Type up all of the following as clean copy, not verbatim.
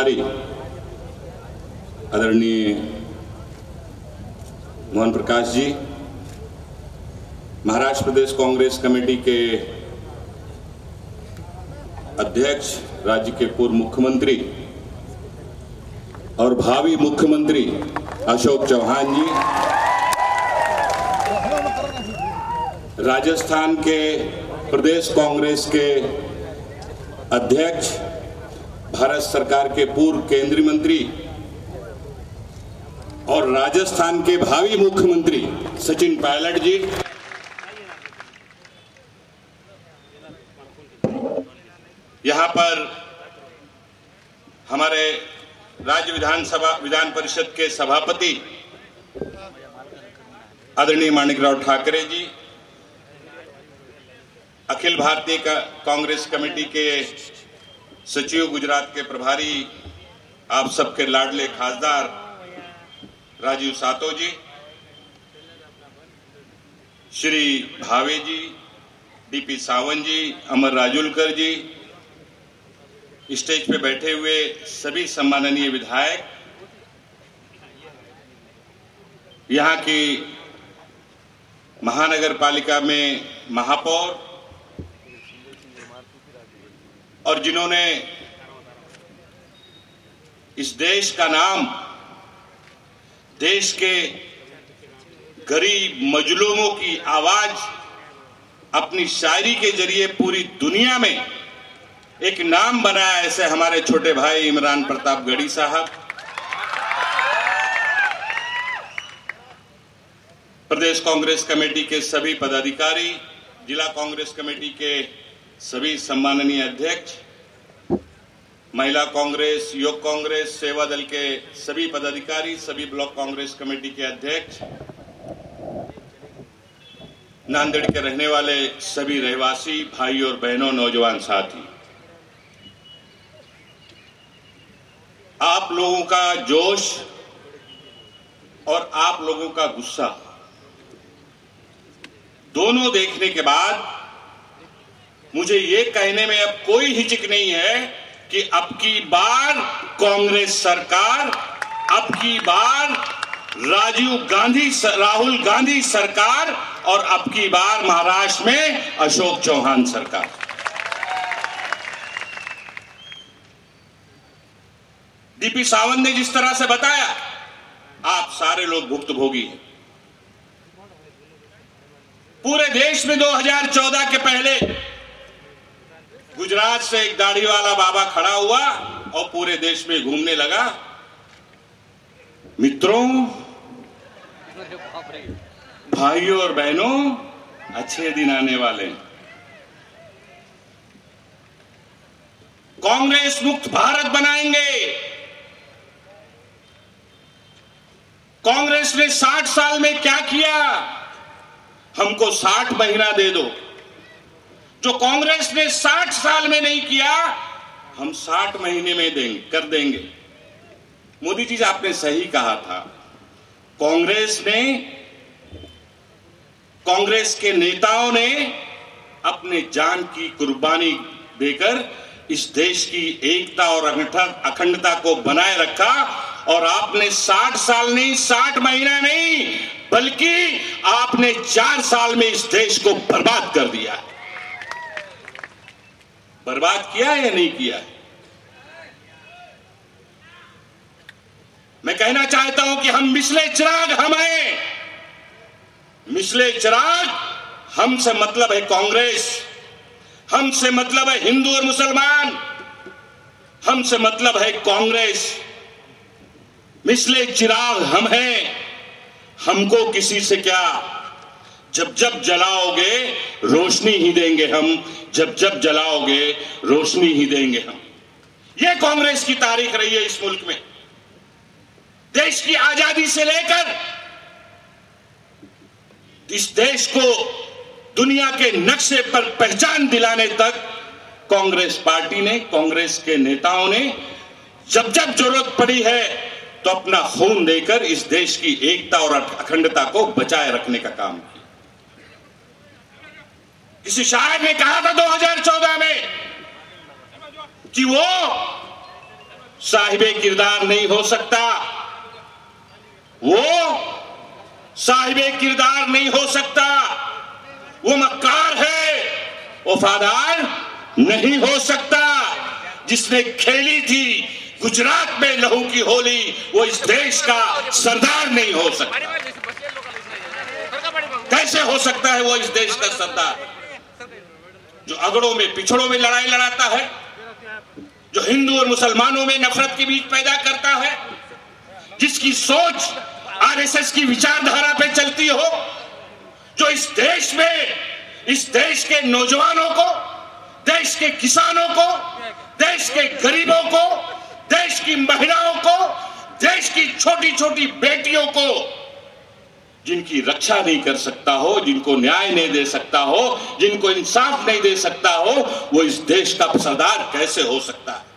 प्रभारी आदरणीय मोहन प्रकाश जी, महाराष्ट्र प्रदेश कांग्रेस कमेटी के अध्यक्ष, राज्य के पूर्व मुख्यमंत्री और भावी मुख्यमंत्री अशोक चौहान जी, राजस्थान के प्रदेश कांग्रेस के अध्यक्ष, भारत सरकार के पूर्व केंद्रीय मंत्री और राजस्थान के भावी मुख्यमंत्री सचिन पायलट जी, यहां पर हमारे राज्य विधान परिषद के सभापति आदरणीय माणिकराव ठाकरे जी, अखिल भारतीय कांग्रेस कमेटी के सचिव गुजरात के प्रभारी, आप सबके लाडले खासदार राजीव सातो जी, श्री भावे जी, डीपी सावंत जी, अमर राजुलकर जी, स्टेज पे बैठे हुए सभी सम्माननीय विधायक, यहाँ की महानगर पालिका में महापौर और जिन्होंने इस देश का नाम देश के गरीब मजलूमों की आवाज अपनी शायरी के जरिए पूरी दुनिया में एक नाम बनाया, ऐसे हमारे छोटे भाई इमरान प्रताप गढ़ी साहब, प्रदेश कांग्रेस कमेटी के सभी पदाधिकारी, जिला कांग्रेस कमेटी के सभी सम्माननीय अध्यक्ष, महिला कांग्रेस, युवक कांग्रेस, सेवा दल के सभी पदाधिकारी, सभी ब्लॉक कांग्रेस कमेटी के अध्यक्ष, नांदेड़ के रहने वाले सभी रहवासी भाई और बहनों, नौजवान साथी, आप लोगों का जोश और आप लोगों का गुस्सा दोनों देखने के बाद मुझे ये कहने में अब कोई हिचक नहीं है कि अब की बार कांग्रेस सरकार, अब की बार राहुल गांधी सरकार और अब की बार महाराष्ट्र में अशोक चौहान सरकार। डीपी सावंत ने जिस तरह से बताया, आप सारे लोग भुक्तभोगी हैं। पूरे देश में 2014 के पहले गुजरात से एक दाढ़ी वाला बाबा खड़ा हुआ और पूरे देश में घूमने लगा, मित्रों, भाइयों और बहनों, अच्छे दिन आने वाले हैं। कांग्रेस मुक्त भारत बनाएंगे। कांग्रेस ने 60 साल में क्या किया, हमको 60 महीना दे दो। जो कांग्रेस ने 60 साल में नहीं किया, हम 60 महीने में कर देंगे। मोदी जी, आपने सही कहा था। कांग्रेस के नेताओं ने अपने जान की कुर्बानी देकर इस देश की एकता और अखंडता को बनाए रखा, और आपने 60 साल नहीं, 60 महीना नहीं, बल्कि आपने 4 साल में इस देश को बर्बाद कर दिया। बर्बाद किया है या नहीं किया है? मैं कहना चाहता हूं कि हम मिसले चिराग हम हैं। मिसले चिराग, हमसे मतलब है कांग्रेस, हमसे मतलब है हिंदू और मुसलमान, हमसे मतलब है कांग्रेस। मिसले चिराग हम हैं, हमको किसी से क्या। जब जब जलाओगे रोशनी ही देंगे हम, जब जब जलाओगे रोशनी ही देंगे हम। यह कांग्रेस की तारीख रही है इस मुल्क में। देश की आजादी से लेकर इस देश को दुनिया के नक्शे पर पहचान दिलाने तक कांग्रेस पार्टी ने, कांग्रेस के नेताओं ने जब जब जरूरत पड़ी है तो अपना खून देकर इस देश की एकता और अखंडता को बचाए रखने का काम किया। किसी शायर ने कहा था 2014 में कि वो साहिबे किरदार नहीं हो सकता, वो साहिबे किरदार नहीं हो सकता, वो मक्कार है, वफादार नहीं हो सकता। जिसने खेली थी गुजरात में लहू की होली, वो इस देश का सरदार नहीं हो सकता। कैसे हो सकता है वो इस देश का सरदार? जो अगड़ों में पिछड़ों में लड़ाई लड़ाता है, जो हिंदू और मुसलमानों में नफरत के बीच पैदा करता है, जिसकी सोच आरएसएस की विचारधारा पे चलती हो, जो इस देश में इस देश के नौजवानों को, देश के किसानों को, देश के गरीबों को, देश की महिलाओं को, देश की छोटी छोटी बेटियों को जिनकी रक्षा नहीं कर सकता हो, जिनको न्याय नहीं दे सकता हो, जिनको इंसाफ नहीं दे सकता हो, वो इस देश का सरदार कैसे हो सकता है?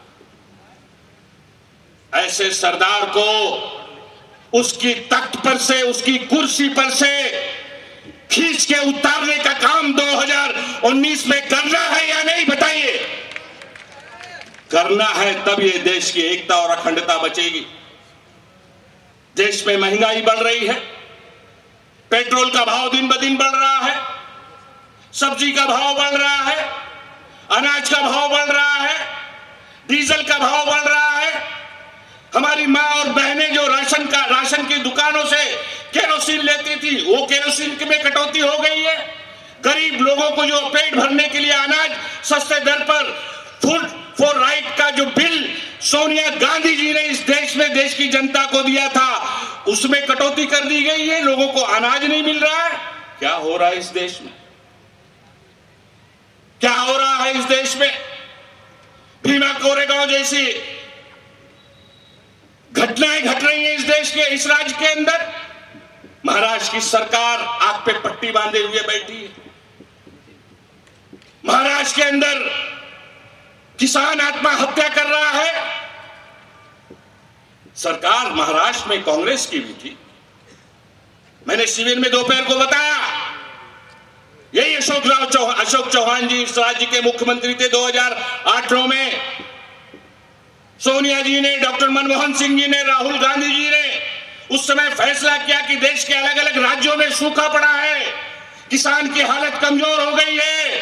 ऐसे सरदार को उसकी तख्त पर से, उसकी कुर्सी पर से खींच के उतारने का काम 2019 में करना है या नहीं, बताइए। करना है, तब ये देश की एकता और अखंडता बचेगी। देश में महंगाई बढ़ रही है, पेट्रोल का भाव दिन ब दिन बढ़ रहा है, सब्जी का भाव बढ़ रहा है, अनाज का भाव बढ़ रहा है, डीजल का भाव बढ़ रहा है। हमारी माँ और बहनें जो राशन की दुकानों से केरोसिन लेती थी, वो केरोसिन में कटौती हो गई है। गरीब लोगों को जो पेट भरने के लिए अनाज सस्ते दर पर फूड फॉर राइट का जो बिल सोनिया गांधी जी ने इस देश में देश की जनता को दिया था, उसमें कटौती कर दी गई है। लोगों को अनाज नहीं मिल रहा है। क्या हो रहा है इस देश में? क्या हो रहा है इस देश में? भीमा कोरेगांव जैसी घटनाएं घट रही हैं इस देश के, इस राज्य के अंदर। महाराष्ट्र की सरकार आंख पे पट्टी बांधे हुए बैठी है। महाराष्ट्र के अंदर किसान आत्महत्या कर रहा है। सरकार महाराष्ट्र में कांग्रेस की भी थी। मैंने शिविर में दोपहर को बताया, यही अशोक चौहान जी इस राज्य के मुख्यमंत्री थे 2008-9 में। सोनिया जी ने, डॉक्टर मनमोहन सिंह जी ने, राहुल गांधी जी ने उस समय फैसला किया कि देश के अलग अलग राज्यों में सूखा पड़ा है, किसान की हालत कमजोर हो गई है।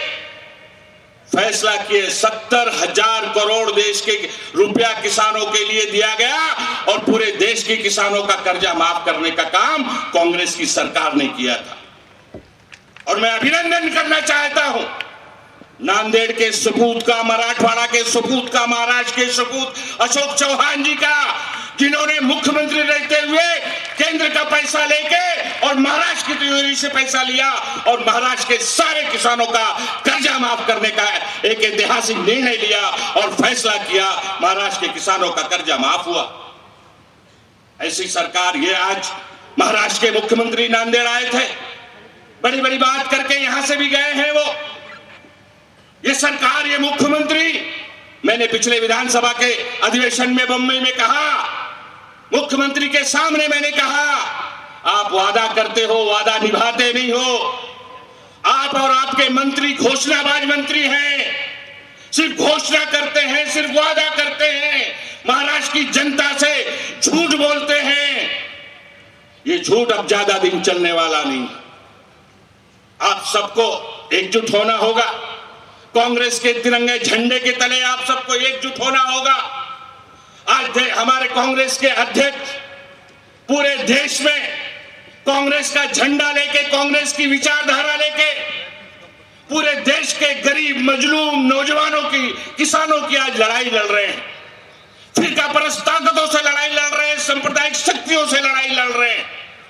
फैसला किए 70,000 करोड़ देश के रुपया किसानों के लिए दिया गया और पूरे देश के किसानों का कर्जा माफ करने का काम कांग्रेस की सरकार ने किया था। और मैं अभिनंदन करना चाहता हूं नांदेड़ के सपूत का, मराठवाड़ा के सपूत का, महाराष्ट्र के सपूत अशोक चौहान जी का, जिन्होंने मुख्यमंत्री रहते हुए केंद्र का पैसा लेके और महाराष्ट्र की तिजोरी से पैसा लिया और महाराष्ट्र के सारे किसानों का कर्जा माफ करने का एक ऐतिहासिक निर्णय लिया और फैसला किया। महाराष्ट्र के किसानों का कर्जा माफ हुआ। ऐसी सरकार, ये आज महाराष्ट्र के मुख्यमंत्री नांदेड़ आए थे, बड़ी बड़ी बात करके यहां से भी गए हैं वो। ये सरकार, ये मुख्यमंत्री, मैंने पिछले विधानसभा के अधिवेशन में बम्बई में कहा, मुख्यमंत्री के सामने मैंने कहा, आप वादा करते हो, वादा निभाते नहीं हो। आप और आपके मंत्री घोषणाबाज मंत्री हैं, सिर्फ घोषणा करते हैं, सिर्फ वादा करते हैं, महाराष्ट्र की जनता से झूठ बोलते हैं। ये झूठ अब ज्यादा दिन चलने वाला नहीं। आप सबको एकजुट होना होगा। कांग्रेस के तिरंगे झंडे के तले आप सबको एकजुट होना होगा। आज हमारे कांग्रेस के अध्यक्ष पूरे देश में कांग्रेस का झंडा लेके, कांग्रेस की विचारधारा लेके पूरे देश के गरीब, मजलूम, नौजवानों की, किसानों की आज लड़ाई लड़ रहे हैं। फिरका परस्त ताकतों से लड़ाई लड़ रहे हैं, सांप्रदायिक शक्तियों से लड़ाई लड़ रहे हैं।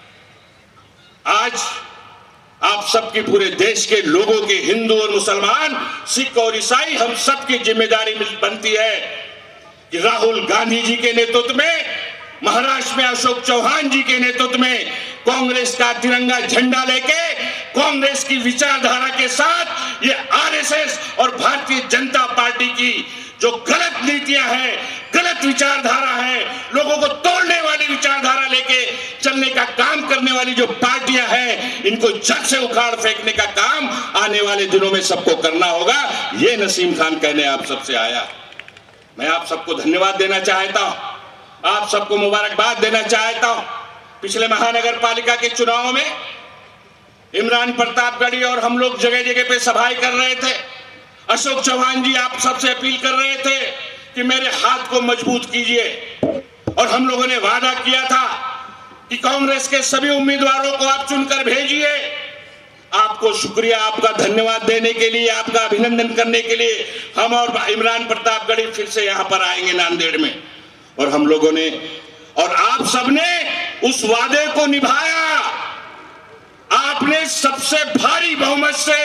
आज आप सबकी, पूरे देश के लोगों की, हिंदू और मुसलमान, सिख और ईसाई, हम सबकी जिम्मेदारी बनती है कि राहुल गांधी जी के नेतृत्व में, महाराष्ट्र में अशोक चौहान जी के नेतृत्व में कांग्रेस का तिरंगा झंडा लेके, कांग्रेस की विचारधारा के साथ ये आरएसएस और भारतीय जनता पार्टी की जो गलत नीतियां हैं, गलत विचारधारा है, लोगों को तोड़ने वाली विचारधारा लेके चलने का काम करने वाली जो पार्टियां हैं, इनको जड़ से उखाड़ फेंकने का काम आने वाले दिनों में सबको करना होगा। ये नसीम खान कहने आप सबसे आया। मैं आप सबको धन्यवाद देना चाहता हूं, आप सबको मुबारकबाद देना चाहता हूं। पिछले महानगर पालिका के चुनाव में इमरान प्रतापगढ़ी और हम लोग जगह जगह पे सभाएं कर रहे थे। अशोक चौहान जी आप सबसे अपील कर रहे थे कि मेरे हाथ को मजबूत कीजिए, और हम लोगों ने वादा किया था कि कांग्रेस के सभी उम्मीदवारों को आप चुनकर भेजिए। आपको शुक्रिया, आपका धन्यवाद देने के लिए, आपका अभिनंदन करने के लिए हम और इमरान प्रतापगढ़ी फिर से यहां पर आएंगे नांदेड़ में। और हम लोगों ने और आप सबने उस वादे को निभाया। आपने सबसे भारी बहुमत से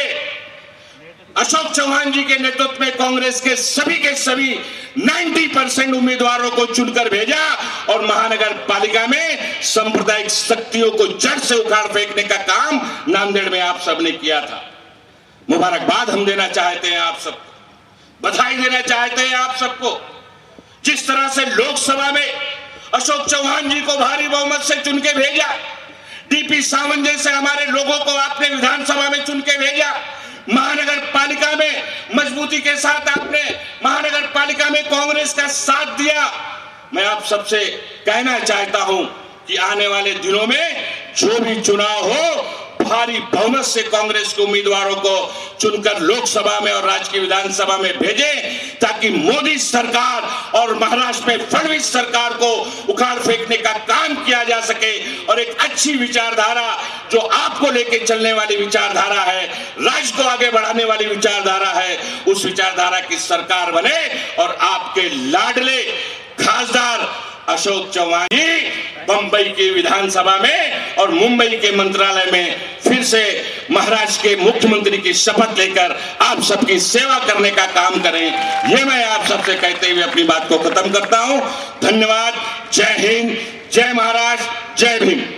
अशोक चौहान जी के नेतृत्व में कांग्रेस के सभी 90% उम्मीदवारों को चुनकर भेजा और महानगर पालिका में सांप्रदायिक शक्तियों को जड़ से उखाड़ फेंकने का काम नांदेड़ में आप सबने किया था। मुबारकबाद हम देना चाहते हैं आप सबको, बधाई देना चाहते हैं आप सबको। जिस तरह से लोकसभा में अशोक चौहान जी को भारी बहुमत से चुन के भेजा, डीपी सावंत जैसे हमारे लोगों को आपने विधानसभा में चुन के भेजा, महानगर पालिका में मजबूती के साथ आपने महानगर पालिका में कांग्रेस का साथ दिया। मैं आप सबसे कहना चाहता हूं कि आने वाले दिनों में जो भी चुनाव हो, भारी बहुमत से कांग्रेस के उम्मीदवारों को चुनकर लोकसभा में और राज्य की विधानसभा में भेजें, ताकि मोदी सरकार और महाराष्ट्र में फडणवीस सरकार को उखाड़ फेंकने का काम किया जा सके और एक अच्छी विचारधारा जो आपको लेके चलने वाली विचारधारा है, राज्य को आगे बढ़ाने वाली विचारधारा है, उस विचारधारा की सरकार बने और आपके लाडले खासदार अशोक चौहान जी बंबई की विधानसभा में और मुंबई के मंत्रालय में फिर से महाराष्ट्र के मुख्यमंत्री की शपथ लेकर आप सबकी सेवा करने का काम करें। ये मैं आप सबसे कहते हुए अपनी बात को खत्म करता हूं। धन्यवाद। जय हिंद, जय महाराष्ट्र, जय भीम।